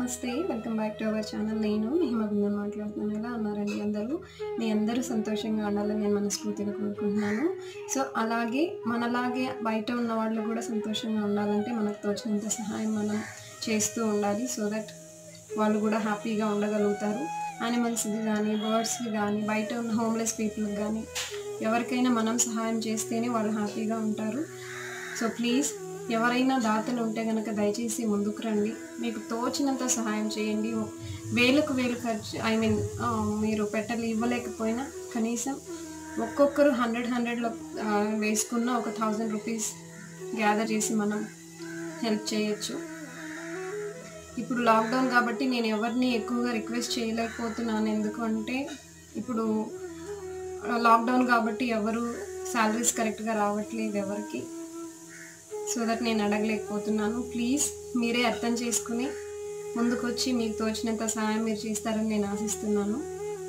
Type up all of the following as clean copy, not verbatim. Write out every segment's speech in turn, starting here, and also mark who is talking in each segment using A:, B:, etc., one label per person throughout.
A: నమస్తే welcome back to our channel. నేను హిమబిందన్ మాట్లాడుతున్నాను. ఎలా ఉన్నారండి అందరూ? మీ అందరూ సంతోషంగా ఉండాలని నేను మనస్ఫూర్తిగా కోరుకుంటున్నాను. సో అలాగే మనలాగే బయట ఉన్న వాళ్ళు కూడా సంతోషంగా ఉండాలంటే మనకు తోచినంత సహాయం మనం చేస్తూ ఉండాలి. సో దట్ వాళ్ళు కూడా హ్యాపీగా ఉండగలుగుతారు. యానిమల్స్కి కానీ బర్డ్స్కి కానీ బయట ఉన్న హోమ్లెస్ పీపుల్కి కానీ ఎవరికైనా మనం సహాయం చేస్తేనే వాళ్ళు హ్యాపీగా ఉంటారు. సో ప్లీజ్ ఎవరైనా దాతలు ఉంటే కనుక దయచేసి ముందుకు రండి. మీకు తోచినంత సహాయం చేయండి. వేలకు వేలు ఖర్చు మీరు పెట్టలు ఇవ్వలేకపోయినా కనీసం ఒక్కొక్కరు 100 వేసుకున్న ఒక 1000 రూపీస్ గ్యాదర్ చేసి మనం హెల్ప్ చేయొచ్చు. ఇప్పుడు లాక్డౌన్ కాబట్టి నేను ఎవరిని ఎక్కువగా రిక్వెస్ట్ చేయలేకపోతున్నాను. ఎందుకు అంటే ఇప్పుడు లాక్డౌన్ కాబట్టి ఎవరు శాలరీస్ కరెక్ట్గా రావట్లేదు ఎవరికి. సో దట్ నేను అడగలేకపోతున్నాను. ప్లీజ్ మీరే అర్థం చేసుకుని ముందుకొచ్చి మీకు తోచినంత సహాయం మీరు చేస్తారని నేను ఆశిస్తున్నాను.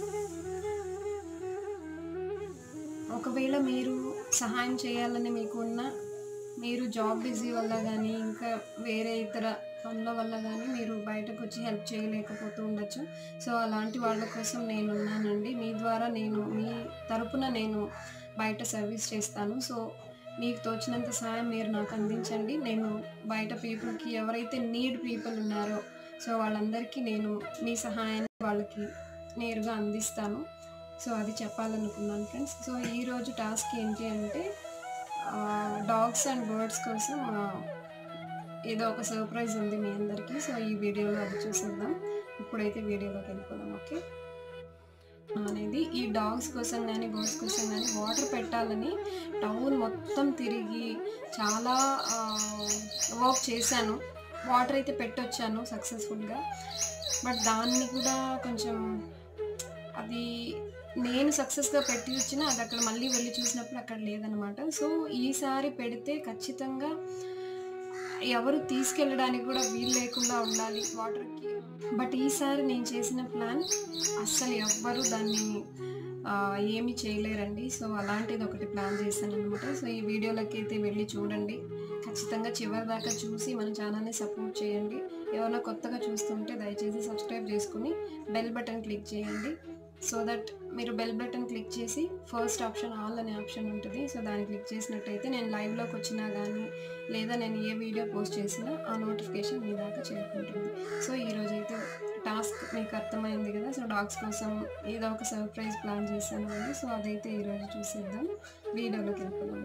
A: ఒకవేళ మీరు సహాయం చేయాలని మీకున్న మీరు జాబ్ బిజీ వల్ల కానీ ఇంకా వేరే ఇతర పనుల వల్ల కానీ మీరు బయటకు వచ్చి హెల్ప్ చేయలేకపోతూ ఉండొచ్చు. సో అలాంటి వాళ్ళ కోసం నేను ఉన్నానండి. మీ ద్వారా మీ తరపున నేను బయట సర్వీస్ చేస్తాను. సో మీకు తోచినంత సహాయం మీరు నాకు అందించండి. నేను బయట పీపుల్కి ఎవరైతే నీడ్ పీపుల్ ఉన్నారో సో వాళ్ళందరికీ నేను మీ సహాయాన్ని వాళ్ళకి నేరుగా అందిస్తాను. సో అది చెప్పాలనుకున్నాను ఫ్రెండ్స్. సో ఈరోజు టాస్క్ ఏంటి అంటే డాగ్స్ అండ్ బర్డ్స్ కోసం ఏదో ఒక సర్ప్రైజ్ ఉంది మీ అందరికీ. సో ఈ వీడియోలో అది చూసేద్దాం. ఇప్పుడైతే వీడియోలోకి వెళ్ళిపోదాం. ఓకే అనేది ఈ డాగ్స్ కోసం కానీ బర్డ్స్ కోసం కానీ వాటర్ పెట్టాలని టౌన్ మొత్తం తిరిగి చాలా వర్క్ చేశాను. వాటర్ అయితే పెట్టొచ్చాను సక్సెస్ఫుల్గా. బట్ దాన్ని కూడా కొంచెం అది నేను సక్సెస్గా పెట్టి వచ్చినా అది అక్కడ మళ్ళీ వెళ్ళి చూసినప్పుడు అక్కడ లేదనమాట. సో ఈసారి పెడితే ఖచ్చితంగా ఎవరు తీసుకెళ్ళడానికి కూడా వీలు లేకుండా ఉండాలి వాటర్కి. బట్ ఈసారి నేను చేసిన ప్లాన్ అస్సలు ఎవ్వరు దాన్ని ఏమి చేయలేరండి. సో అలాంటిది ఒకటి ప్లాన్ చేశాను అనమాట. సో ఈ వీడియోలోకి అయితే వెళ్ళి చూడండి. ఖచ్చితంగా చివరి దాకా చూసి మన ఛానల్ని సపోర్ట్ చేయండి. ఎవరైనా కొత్తగా చూస్తుంటే దయచేసి సబ్స్క్రైబ్ చేసుకుని బెల్ బటన్ క్లిక్ చేయండి. సో దట్ మీరు బెల్ బటన్ క్లిక్ చేసి ఫస్ట్ ఆప్షన్ ఆల్ అనే ఆప్షన్ ఉంటుంది. సో దాన్ని క్లిక్ చేసినట్టయితే నేను లైవ్లోకి వచ్చినా కానీ లేదా నేను ఏ వీడియో పోస్ట్ చేసినా ఆ నోటిఫికేషన్ మీ దాకా చేరుకుంటుంది. సో ఈరోజైతే టాస్క్ మీకు అర్థమైంది కదా. సో డాగ్స్ కోసం ఏదో ఒక సర్ప్రైజ్ ప్లాన్ చేశాను కదా. సో అదైతే ఈరోజు చూసేద్దాం. వీడియోలోకి వెళ్ళిపోదాం.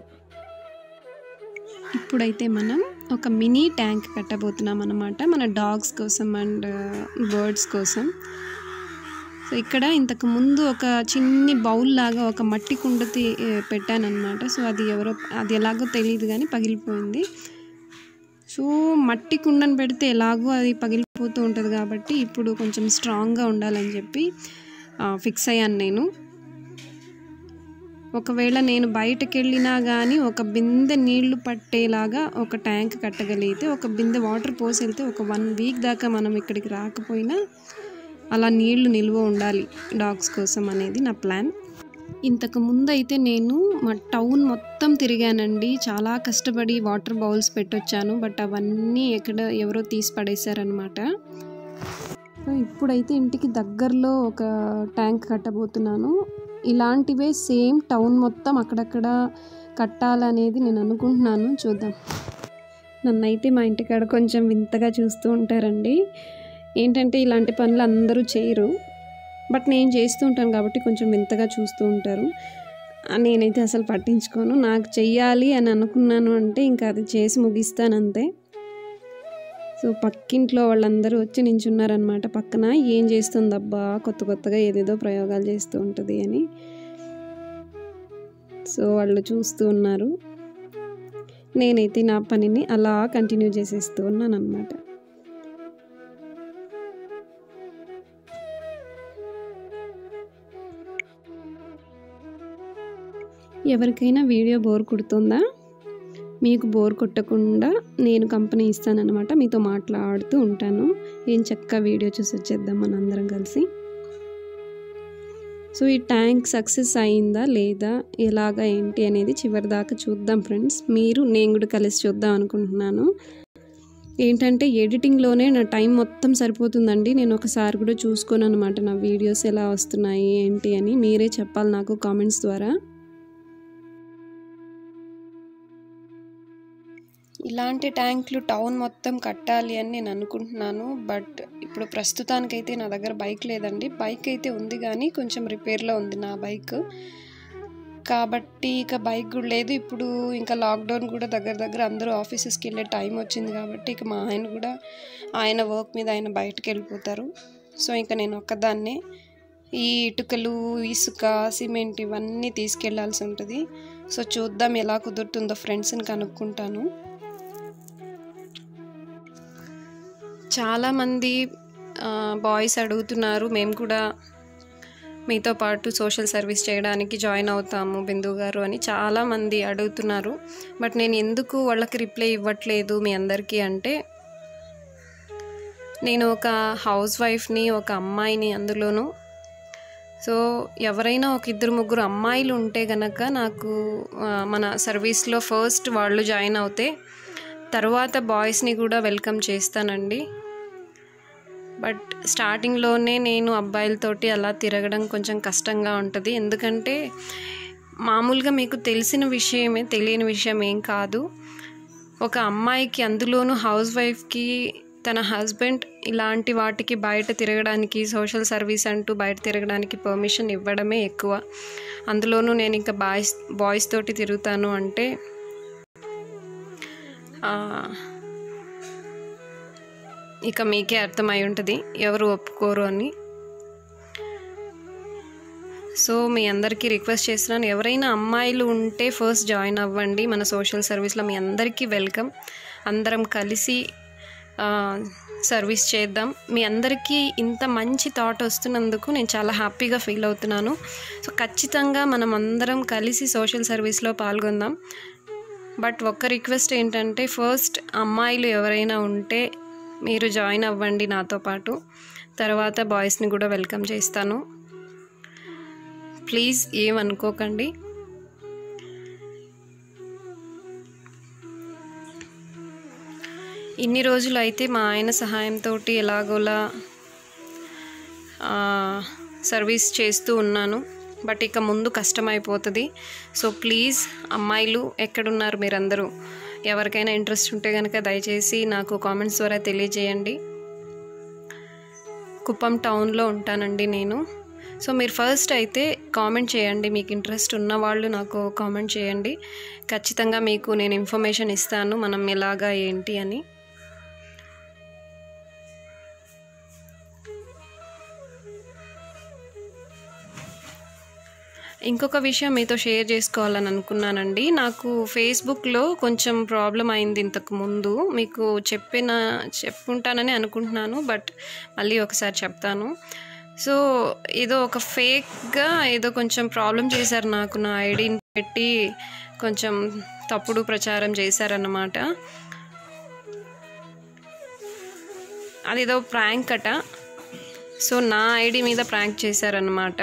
A: ఇప్పుడైతే మనం ఒక మినీ ట్యాంక్ కట్టబోతున్నాం అన్నమాట మన డాగ్స్ కోసం అండ్ బర్డ్స్ కోసం. సో ఇక్కడ ఇంతకు ముందు ఒక చిన్ని బౌల్ లాగా ఒక మట్టి కుండ పెట్టాను అనమాట. సో అది ఎలాగో తెలియదు కానీ పగిలిపోయింది. సో మట్టి కుండను పెడితే ఎలాగో అది పగిలిపోతూ ఉంటుంది కాబట్టి ఇప్పుడు కొంచెం స్ట్రాంగ్గా ఉండాలని చెప్పి ఫిక్స్ అయ్యాను నేను. ఒకవేళ నేను బయటకు వెళ్ళినా కానీ ఒక బిందె నీళ్లు పట్టేలాగా ఒక ట్యాంక్ కట్టగలిగితే ఒక బిందె వాటర్ పోసి వెళ్తే ఒక 1 వీక్ దాకా మనం ఇక్కడికి రాకపోయినా అలా నీళ్లు నిల్వ ఉండాలి డాగ్స్ కోసం అనేది నా ప్లాన్. ఇంతకు ముందు అయితే నేను మా టౌన్ మొత్తం తిరిగానండి. చాలా కష్టపడి వాటర్ బౌల్స్ పెట్టొచ్చాను. బట్ అవన్నీ ఎవరో తీసి పడేశారనమాట. సో ఇప్పుడైతే ఇంటికి దగ్గరలో ఒక ట్యాంక్ కట్టబోతున్నాను. ఇలాంటివే సేమ్ టౌన్ మొత్తం అక్కడక్కడ కట్టాలనేది నేను అనుకుంటున్నాను. చూద్దాం. నన్నైతే మా ఇంటికాడ కొంచెం వింతగా చూస్తూ ఉంటారండి. ఏంటంటే ఇలాంటి పనులు అందరూ చేయరు. బట్ నేను చేస్తూ ఉంటాను కాబట్టి కొంచెం వింతగా చూస్తూ ఉంటారు. నేనైతే అసలు పట్టించుకోను. నాకు చెయ్యాలి అని అనుకున్నాను అంటే ఇంకా అది చేసి ముగిస్తాను అంతే. సో పక్కింట్లో వాళ్ళందరూ వచ్చి నించున్నారనమాట పక్కన. ఏం చేస్తుందబ్బా కొత్తగా ఏదేదో ప్రయోగాలు చేస్తూ ఉంటుంది అని. సో వాళ్ళు చూస్తూ ఉన్నారు. నేనైతే నా పనిని అలా కంటిన్యూ చేసేస్తూ ఉన్నాను అనమాట. ఎవరికైనా వీడియో బోర్ కొడుతుందా? మీకు బోర్ కొట్టకుండా నేను కంపెనీ ఇస్తానన్నమాట. మీతో మాట్లాడుతూ ఉంటాను. ఏం చక్కగా వీడియో చూసి వచ్చేద్దాం మనందరం కలిసి. సో ఈ ట్యాంక్ సక్సెస్ అయిందా లేదా ఎలాగా ఏంటి అనేది చివరి దాకా చూద్దాం ఫ్రెండ్స్. నేను కూడా కలిసి చూద్దాం అనుకుంటున్నాను.
B: ఏంటంటే ఎడిటింగ్లోనే నా టైం మొత్తం సరిపోతుందండి. నేను ఒకసారి కూడా చూసుకోను అనమాట నా వీడియోస్ ఎలా వస్తున్నాయి ఏంటి అని. మీరే చెప్పాలి నాకు కామెంట్స్ ద్వారా. ఇలాంటి ట్యాంకులు టౌన్ మొత్తం కట్టాలి అని నేను అనుకుంటున్నాను. బట్ ఇప్పుడు ప్రస్తుతానికైతే నా దగ్గర బైక్ లేదండి. బైక్ అయితే ఉంది కానీ కొంచెం రిపేర్లో ఉంది నా బైక్. కాబట్టి ఇక బైక్ కూడా లేదు. ఇప్పుడు ఇంకా లాక్డౌన్ కూడా దగ్గర అందరూ ఆఫీసెస్కి వెళ్ళే టైం వచ్చింది కాబట్టి ఇక మా ఆయన కూడా ఆయన వర్క్ మీద ఆయన బయటకు వెళ్ళిపోతారు. సో ఇంకా నేను ఒక్కదాన్నే ఈ ఇటుకలు, ఇసుక, సిమెంట్ ఇవన్నీ తీసుకెళ్లాల్సి ఉంటుంది. సో చూద్దాం ఎలా కుదురుతుందో, ఫ్రెండ్స్ని కనుక్కుంటాను. చాలామంది బాయ్స్ అడుగుతున్నారు, మేము కూడా మీతో పాటు సోషల్ సర్వీస్ చేయడానికి జాయిన్ అవుతాము బిందు గారు అని చాలామంది అడుగుతున్నారు. బట్ నేను ఎందుకు వాళ్ళకి రిప్లై ఇవ్వట్లేదు మీ అందరికీ అంటే, నేను ఒక హౌస్ వైఫ్ని, ఒక అమ్మాయిని అందులోనూ. సో ఎవరైనా ఒక 2-3 అమ్మాయిలు ఉంటే కనుక నాకు మన సర్వీస్లో ఫస్ట్ వాళ్ళు జాయిన్ అవుతే తర్వాత బాయ్స్ని కూడా వెల్కమ్ చేస్తానండి. బట్ స్టార్టింగ్లోనే నేను అబ్బాయిలతోటి అలా తిరగడం కొంచెం కష్టంగా ఉంటుంది. ఎందుకంటే మామూలుగా మీకు తెలిసిన విషయమే, తెలియని విషయం ఏం కాదు. ఒక అమ్మాయికి, అందులోనూ హౌస్ వైఫ్కి తన హస్బెండ్ ఇలాంటి వాటికి బయట తిరగడానికి, సోషల్ సర్వీస్ అంటూ బయట తిరగడానికి పర్మిషన్ ఇవ్వడమే ఎక్కువ. అందులోనూ నేను ఇంకా బాయ్స్ తోటి తిరుగుతాను అంటే ఇక మీకే అర్థమై ఉంటుంది ఎవరు ఒప్పుకోరు అని. సో మీ అందరికీ రిక్వెస్ట్ చేస్తున్నాను, ఎవరైనా అమ్మాయిలు ఉంటే ఫస్ట్ జాయిన్ అవ్వండి మన సోషల్ సర్వీస్లో. మీ అందరికీ వెల్కమ్. అందరం కలిసి సర్వీస్ చేద్దాం. మీ అందరికీ ఇంత మంచి థాట్ వస్తున్నందుకు నేను చాలా హ్యాపీగా ఫీల్ అవుతున్నాను. సో ఖచ్చితంగా మనం అందరం కలిసి సోషల్ సర్వీస్లో పాల్గొందాం. బట్ ఒక్క రిక్వెస్ట్ ఏంటంటే, ఫస్ట్ అమ్మాయిలు ఎవరైనా ఉంటే మీరు జాయిన్ అవ్వండి నాతో పాటు. తర్వాత బాయ్స్ని కూడా వెల్కమ్ చేస్తాను. ప్లీజ్ ఏమనుకోకండి. ఇన్ని రోజులు అయితే మా ఆయన సహాయంతో ఎలాగోలా సర్వీస్ చేస్తూ ఉన్నాను. బట్ ఇక ముందు కష్టమైపోతుంది. సో ప్లీజ్ అమ్మాయిలు ఎక్కడున్నారు మీరందరూ, ఎవరికైనా ఇంట్రెస్ట్ ఉంటే కనుక దయచేసి నాకు కామెంట్స్ ద్వారా తెలియజేయండి. కుప్పం టౌన్లో ఉంటానండి నేను. సో మీరు ఫస్ట్ అయితే కామెంట్ చేయండి, మీకు ఇంట్రెస్ట్ ఉన్న వాళ్ళు నాకు కామెంట్ చేయండి. ఖచ్చితంగా మీకు నేను ఇన్ఫర్మేషన్ ఇస్తాను మనం ఎలాగా ఏంటి అని. ఇంకొక విషయం మీతో షేర్ చేసుకోవాలని అనుకున్నానండి. నాకు ఫేస్బుక్లో కొంచెం ప్రాబ్లం అయింది ఇంతకుముందు. మీకు చెప్పుంటానని అనుకుంటున్నాను, బట్ మళ్ళీ ఒకసారి చెప్తాను. సో ఏదో ఒక ఫేక్గా ఏదో కొంచెం ప్రాబ్లం చేశారు నాకు. నా ఐడిని పెట్టి కొంచెం తప్పుడు ప్రచారం చేశారన్నమాట. అదేదో ప్రాంక్ అట. సో నా ఐడి మీద ప్రాంక్ చేశారన్నమాట.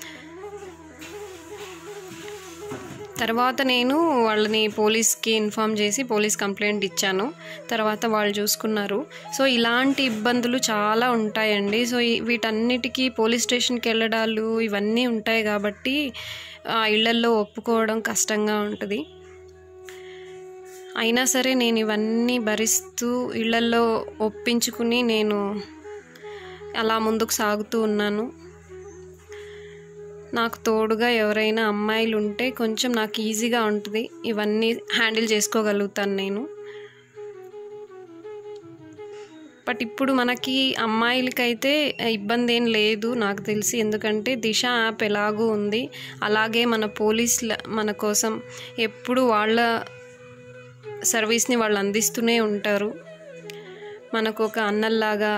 B: తర్వాత నేను వాళ్ళని పోలీస్కి ఇన్ఫామ్ చేసి పోలీస్ కంప్లైంట్ ఇచ్చాను. తర్వాత వాళ్ళు చూసుకున్నారు. సో ఇలాంటి ఇబ్బందులు చాలా ఉంటాయండి. సో వీటన్నిటికీ పోలీస్ స్టేషన్కి వెళ్ళడాలు ఇవన్నీ ఉంటాయి కాబట్టి ఇళ్లల్లో ఒప్పుకోవడం కష్టంగా ఉంటుంది. అయినా సరే నేను ఇవన్నీ భరిస్తూ ఇళ్లల్లో ఒప్పించుకుని నేను అలా ముందుకు సాగుతూ ఉన్నాను. నాకు తోడుగా ఎవరైనా అమ్మాయిలు ఉంటే కొంచెం నాకు ఈజీగా ఉంటుంది, ఇవన్నీ హ్యాండిల్ చేసుకోగలుగుతాను నేను. బట్ ఇప్పుడు మనకి అమ్మాయిలకైతే ఇబ్బంది ఏం లేదు నాకు తెలిసి. ఎందుకంటే దిశ యాప్ ఎలాగూ ఉంది, అలాగే మన పోలీసుల మన కోసం ఎప్పుడు వాళ్ళ సర్వీస్ని వాళ్ళు అందిస్తూనే ఉంటారు. మనకు ఒక అన్నల్లాగా,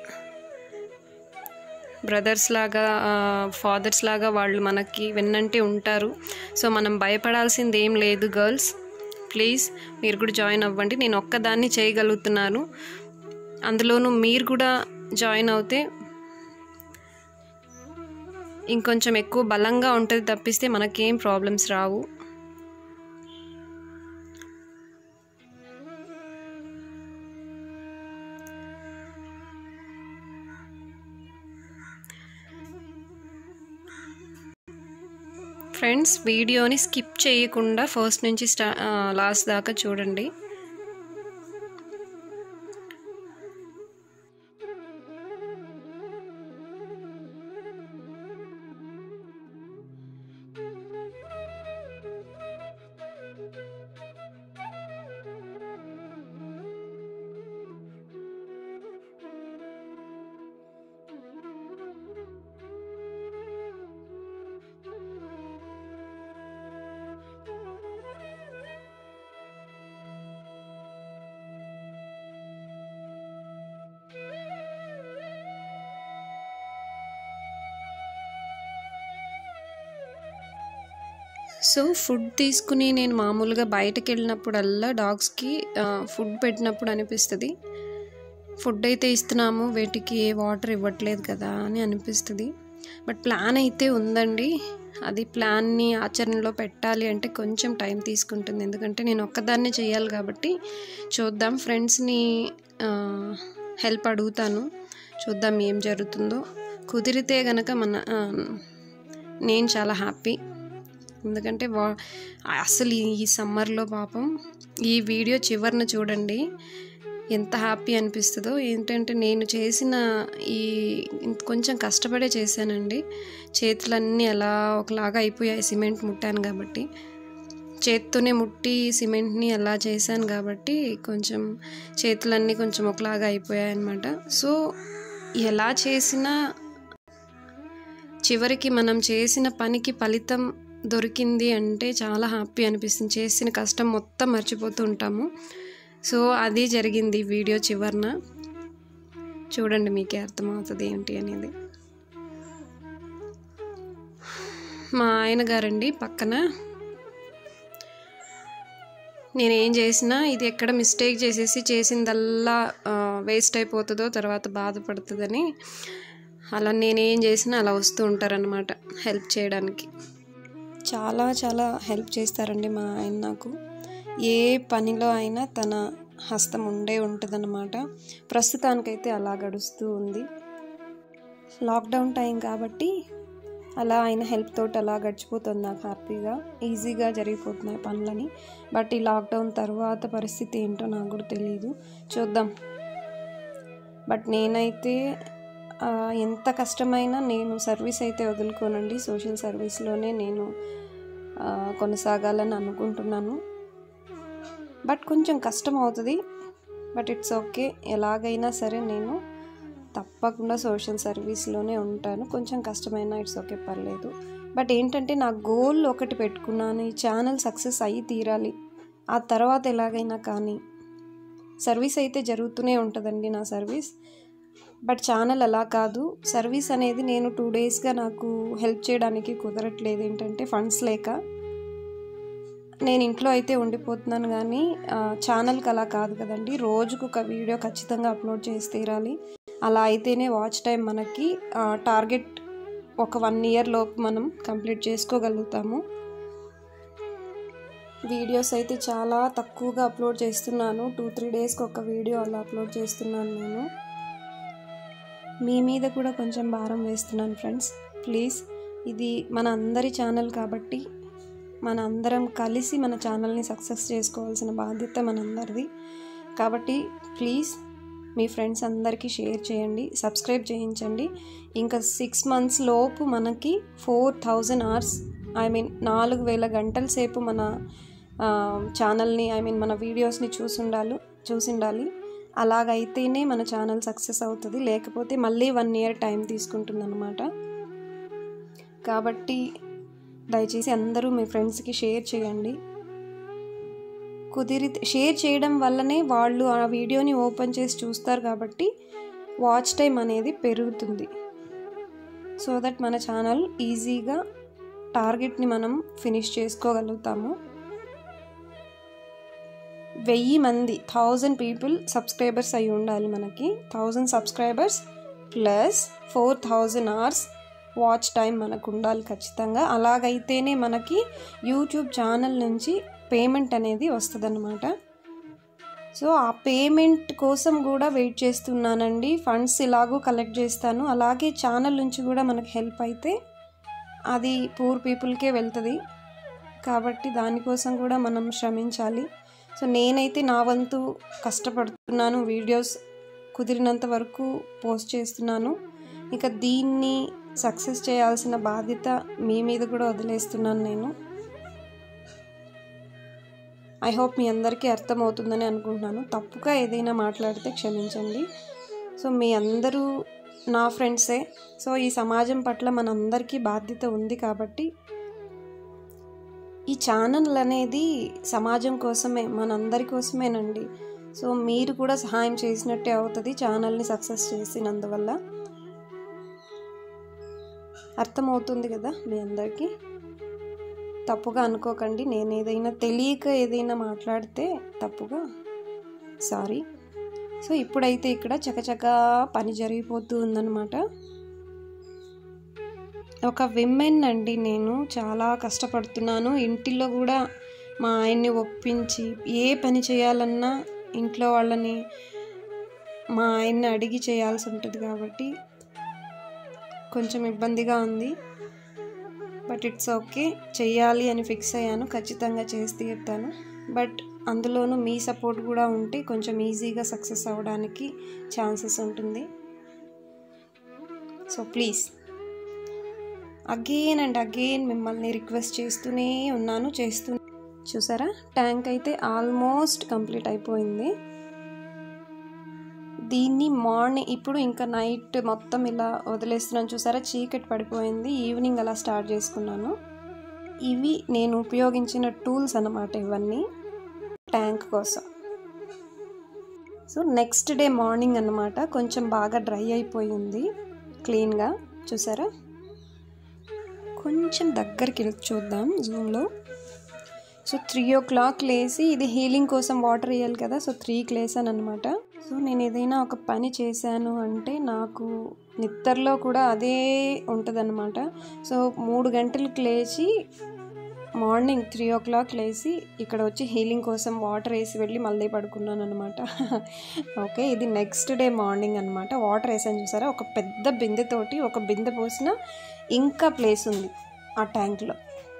B: బ్రదర్స్ లాగా, ఫాదర్స్ లాగా వాళ్ళు మనకి వెన్నంటే ఉంటారు. సో మనం భయపడాల్సింది ఏం లేదు గర్ల్స్. ప్లీజ్ మీరు కూడా జాయిన్ అవ్వండి. నేను ఒక్కదాన్ని చేయగలుగుతున్నాను, అందులోనూ మీరు కూడా జాయిన్ అవుతే ఇంకొంచెం ఎక్కువ బలంగా ఉంటుంది తప్పిస్తే మనకేం ప్రాబ్లమ్స్ రావు. ఫ్రెండ్స్, వీడియోని స్కిప్ చేయకుండా ఫస్ట్ నుంచి లాస్ట్ దాకా చూడండి. సో ఫుడ్ తీసుకుని నేను మామూలుగా బయటకు వెళ్ళినప్పుడల్లా డాగ్స్కి ఫుడ్ పెట్టినప్పుడు అనిపిస్తుంది, ఫుడ్ అయితే ఇస్తున్నాము వీటికి వాటర్ ఇవ్వట్లేదు కదా అని అనిపిస్తుంది. బట్ ప్లాన్ అయితే ఉందండి. అది ప్లాన్ని ఆచరణలో పెట్టాలి అంటే కొంచెం టైం తీసుకుంటుంది, ఎందుకంటే నేను ఒక్కదాన్నే చేయాలి కాబట్టి. చూద్దాం, ఫ్రెండ్స్ని హెల్ప్ అడుగుతాను, చూద్దాం ఏం జరుగుతుందో. కుదిరితే కనుక నేను చాలా హ్యాపీ, ఎందుకంటే అసలు ఈ సమ్మర్లో పాపం ఈ వీడియో చివరిన చూడండి ఎంత హ్యాపీ అనిపిస్తుందో. ఏంటంటే నేను చేసిన కొంచెం కష్టపడే చేశానండి. చేతులన్నీ అలా ఒకలాగా అయిపోయాయి, సిమెంట్ ముట్టాను కాబట్టి. చేత్తోనే ముట్టి సిమెంట్ని అలా చేశాను కాబట్టి కొంచెం చేతులన్నీ కొంచెం ఒకలాగా అయిపోయాయి అన్నమాట. సో ఎలా చేసినా చివరికి మనం చేసిన పనికి ఫలితం దొరికింది అంటే చాలా హ్యాపీ అనిపిస్తుంది. చేసిన కష్టం మొత్తం మర్చిపోతూ ఉంటాము. సో అది జరిగింది వీడియో చివరన. చూడండి, మీకే అర్థమవుతుంది ఏంటి అనేది. మా ఆయన గారండి పక్కన, నేనేం చేసినా ఇది ఎక్కడ మిస్టేక్ చేసిందల్లా వేస్ట్ అయిపోతుందో తర్వాత బాధపడుతుందని అలా నేనేం చేసినా అలా వస్తూ ఉంటారనమాట హెల్ప్ చేయడానికి. చాలా చాలా హెల్ప్ చేస్తారండి మా ఆయన నాకు. ఏ పనిలో అయినా తన హస్తం ఉంటుందన్నమాట. ప్రస్తుతానికైతే అలా గడుస్తూ ఉంది. లాక్డౌన్ టైం కాబట్టి అలా ఆయన హెల్ప్ తోటి అలా గడిచిపోతుంది నాకు హ్యాపీగా, ఈజీగా జరిగిపోతున్నాయి పనులని. బట్ ఈ లాక్డౌన్ తర్వాత పరిస్థితి ఏంటో నాకు కూడా తెలియదు, చూద్దాం. బట్ నేనైతే ఎంత కష్టమైనా నేను సర్వీస్ అయితే వదులుకోనండి. సోషల్ సర్వీస్లోనే నేను కొనసాగాలని అనుకుంటున్నాను. బట్ కొంచెం కష్టం అవుతుంది, బట్ ఇట్స్ ఓకే. ఎలాగైనా సరే నేను తప్పకుండా సోషల్ సర్వీస్లోనే ఉంటాను. కొంచెం కష్టమైనా ఇట్స్ ఓకే, పర్లేదు. బట్ ఏంటంటే నా గోల్ ఒకటి పెట్టుకున్నాను, ఈ ఛానల్ సక్సెస్ అయ్యి తీరాలి. ఆ తర్వాత ఎలాగైనా కానీ సర్వీస్ అయితే జరుగుతూనే ఉంటుందండి నా సర్వీస్. బట్ ఛానల్ అలా కాదు. సర్వీస్ అనేది నేను 2 డేస్గా నాకు హెల్ప్ చేయడానికి కుదరట్లేదు, ఏంటంటే ఫండ్స్ లేక. నేను ఇంట్లో అయితే ఉండిపోతున్నాను, కానీ ఛానల్కి అలా కాదు కదండి. రోజుకు ఒక వీడియో ఖచ్చితంగా అప్లోడ్ చేసి తీరాలి. అలా అయితేనే వాచ్ టైం మనకి టార్గెట్ ఒక 1 year లోపు మనం కంప్లీట్ చేసుకోగలుగుతాము. వీడియోస్ అయితే చాలా తక్కువగా అప్లోడ్ చేస్తున్నాను. 2-3 డేస్కి ఒక వీడియో అలా అప్లోడ్ చేస్తున్నాను నేను. మీ మీద కూడా కొంచెం భారం వేస్తున్నాను ఫ్రెండ్స్, ప్లీజ్. ఇది మన అందరి ఛానల్ కాబట్టి మన అందరం కలిసి మన ఛానల్ని సక్సెస్ చేసుకోవాల్సిన బాధ్యత మనందరిది. కాబట్టి ప్లీజ్ మీ ఫ్రెండ్స్ అందరికీ షేర్ చేయండి, సబ్స్క్రైబ్ చేయించండి. ఇంకా 6 months లోపు మనకి 4000 hours, 4000 గంటల సేపు మన ఛానల్ని మన వీడియోస్ని చూసిండాలి. అలాగైతేనే మన ఛానల్ సక్సెస్ అవుతుంది, లేకపోతే మళ్ళీ 1 year టైం తీసుకుంటుందన్నమాట. కాబట్టి దయచేసి అందరూ మీ ఫ్రెండ్స్కి షేర్ చేయండి. కుదిరితే షేర్ చేయడం వల్లనే వాళ్ళు ఆ వీడియోని ఓపెన్ చేసి చూస్తారు, కాబట్టి వాచ్ టైం అనేది పెరుగుతుంది. సో దట్ మన ఛానల్ ఈజీగా టార్గెట్ని మనం ఫినిష్ చేసుకోగలుగుతాము. 1000 మంది 1000 people సబ్స్క్రైబర్స్ అయి ఉండాలి మనకి. 1000 subscribers plus 4000 hours watch time మనకు ఉండాలి ఖచ్చితంగా. అలాగైతేనే మనకి యూట్యూబ్ ఛానల్ నుంచి పేమెంట్ అనేది వస్తుందన్నమాట. సో ఆ పేమెంట్ కోసం కూడా వెయిట్ చేస్తున్నానండి. ఫండ్స్ ఇలాగూ కలెక్ట్ చేస్తాను, అలాగే ఛానల్ నుంచి కూడా మనకు హెల్ప్ అయితే అది పూర్ పీపుల్కే వెళ్తుంది, కాబట్టి దానికోసం కూడా మనం శ్రమించాలి. సో నేనైతే నా వంతు కష్టపడుతున్నాను, వీడియోస్ కుదిరినంత వరకు పోస్ట్ చేస్తున్నాను. ఇక దీన్ని సక్సెస్ చేయాల్సిన బాధ్యత మీ మీద కూడా వదిలేస్తున్నాను నేను. ఐ హోప్ మీ అందరికీ అర్థమవుతుందని అనుకుంటున్నాను. తప్పుగా ఏదైనా మాట్లాడితే క్షమించండి. సో మీ అందరూ నా ఫ్రెండ్సే. సో ఈ సమాజం పట్ల మనందరికీ బాధ్యత ఉంది కాబట్టి ఈ ఛానల్ అనేది సమాజం కోసమే, మనందరి కోసమేనండి. సో మీరు కూడా సహాయం చేసినట్టే అవుతుంది ఛానల్ని సక్సెస్ చేసినందువల్ల. అర్థమవుతుంది కదా మీ అందరికీ? తప్పుగా అనుకోకండి, నేను ఏదైనా తెలియక ఏదైనా మాట్లాడితే తప్పుగా సారీ. సో ఇప్పుడైతే ఇక్కడ చకచకా పని జరిగిపోతూ ఉందన్నమాట. ఒక విమెన్ అండి, నేను చాలా కష్టపడుతున్నాను. ఇంటిలో కూడా మా ఆయన్ని ఒప్పించి ఏ పని చేయాలన్నా ఇంట్లో వాళ్ళని, మా ఆయన్ని అడిగి చేయాల్సి ఉంటుంది కాబట్టి కొంచెం ఇబ్బందిగా ఉంది. బట్ ఇట్స్ ఓకే, చెయ్యాలి అని ఫిక్స్ అయ్యాను, ఖచ్చితంగా చేసి తీరుతాను. బట్ అందులోనూ మీ సపోర్ట్ కూడా ఉంటే కొంచెం ఈజీగా సక్సెస్ అవ్వడానికి ఛాన్సెస్ ఉంటుంది. So please again and again మిమ్మల్ని రిక్వెస్ట్ చేస్తూనే ఉన్నాను. చూసారా, ట్యాంక్ అయితే ఆల్మోస్ట్ కంప్లీట్ అయిపోయింది. దీన్ని మార్నింగ్, ఇప్పుడు ఇంకా నైట్ మొత్తం ఇలా వదిలేస్తున్నాను. చూసారా, చీకటి పడిపోయింది. ఈవినింగ్ అలా స్టార్ట్ చేసుకున్నాను. ఇవి నేను ఉపయోగించిన టూల్స్ అన్నమాట ఇవన్నీ ట్యాంక్ కోసం. సో నెక్స్ట్ డే మార్నింగ్ అన్నమాట, కొంచెం బాగా డ్రై అయిపోయింది క్లీన్గా. చూసారా, కొంచెం దగ్గరికి వెళ్ళి చూద్దాం జూమ్లో. సో 3 o'clock లేసి, ఇది హీలింగ్ కోసం వాటర్ వేయాలి కదా, సో 3కి లేసాను అనమాట. సో నేను ఏదైనా ఒక పని చేశాను అంటే నాకు నిద్రలో కూడా అదే ఉంటుంది అనమాట. సో 3 గంటలకు లేచి మార్నింగ్ 3 o'clock లేసి ఇక్కడ వచ్చి హీలింగ్ కోసం వాటర్ వేసి వెళ్ళి మళ్ళీ పడుకున్నాను అనమాట. ఓకే, ఇది నెక్స్ట్ డే మార్నింగ్ అనమాట. వాటర్ వేసాను చూసారా, ఒక పెద్ద బిందెతోటి, ఒక బిందె పోసిన ఇంకా ప్లేస్ ఉంది ఆ ట్యాంక్లో.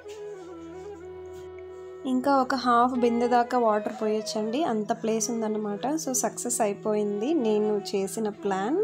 B: ఇంకా ఒక హాఫ్ బిందె దాకా వాటర్ పోయొచ్చండి, అంత ప్లేస్ ఉందన్నమాట. సో సక్సెస్ అయిపోయింది నేను చేసిన ప్లాన్.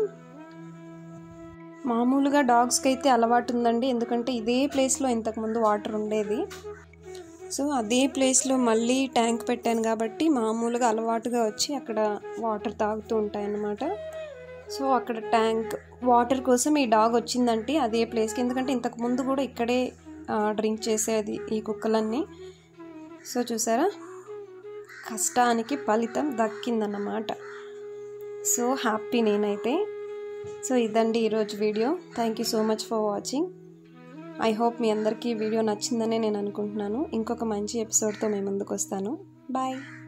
B: మామూలుగా డాగ్స్కి అయితే అలవాటు ఉందండి, ఎందుకంటే ఇదే ప్లేస్లో ఇంతకుముందు వాటర్ ఉండేది. సో అదే ప్లేస్లో మళ్ళీ ట్యాంక్ పెట్టాను కాబట్టి మామూలుగా అలవాటుగా వచ్చి అక్కడ వాటర్ తాగుతూ ఉంటాయన్నమాట. సో అక్కడ ట్యాంక్ వాటర్ కోసం ఈ డాగ్ వచ్చిందంటే అదే ప్లేస్కి, ఎందుకంటే ఇంతకుముందు కూడా ఇక్కడే డ్రింక్ చేసేది ఈ కుక్కలన్నీ. సో చూసారా, కష్టానికి ఫలితం దక్కిందన్నమాట. సో హ్యాపీ నేనైతే. సో ఇదండి ఈరోజు video. Thank you so much for watching. I hope మీ అందరికీ వీడియో నచ్చిందనే నేను అనుకుంటున్నాను. ఇంకొక మంచి ఎపిసోడ్తో మీ ముందుకు వస్తాను. బాయ్.